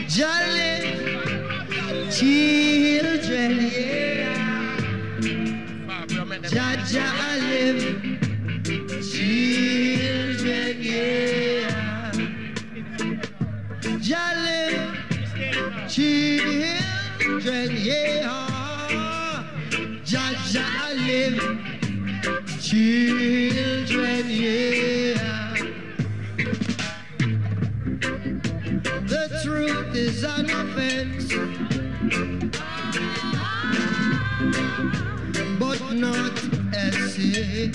Jolly children, yeah. Jaja live, children, yeah. Jolly children, yeah. Jaja live, children, yeah. The truth is an offense, but not a sin.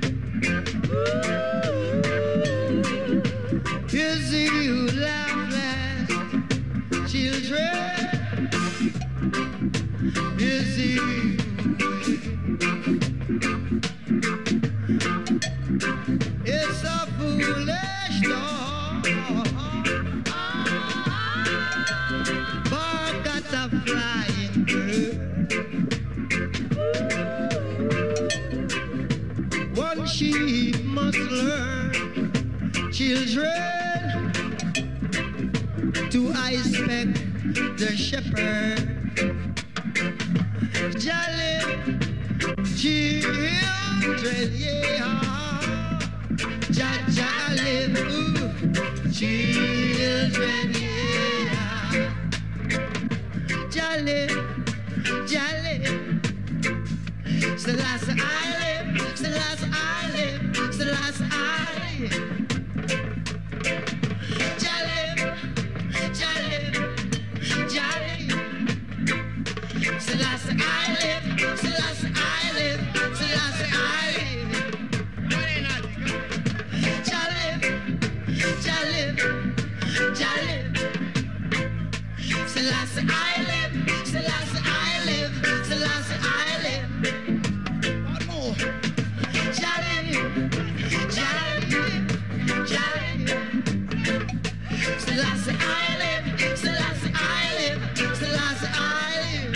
Is you laugh at children? Is you? It's a foolish thought. Bark at a flying bird. One sheep must learn, children, to respect the shepherd. Jolly children, yeah. Jaja live, ooh, children, yeah. Jolly, jolly. Selassie I live, Selassie I live, Selassie I live. Jolly, jolly, jolly. Selassie I live, Selassie I live, Selassie I live. Jolly, jolly, jolly. Selassie I live, Selassie I live, Selassie I live. One more. Jolly, jolly, jolly. Selassie I live, Selassie I live, Selassie I live.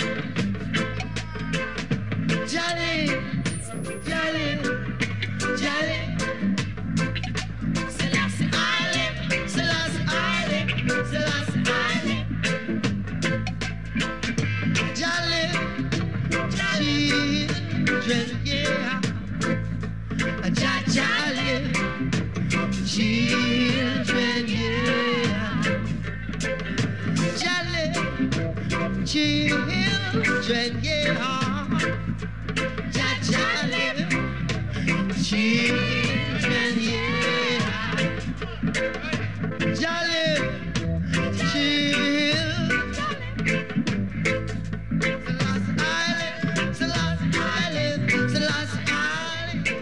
Jolly, jolly, jolly. Selassie I live, Selassie I live, Selassie I live. Jolly, children, yeah. Jaja live, children, yeah. Jolly, children, yeah. Jaja live, children, yeah. Jolly, children. Selassie I live, Selassie I live.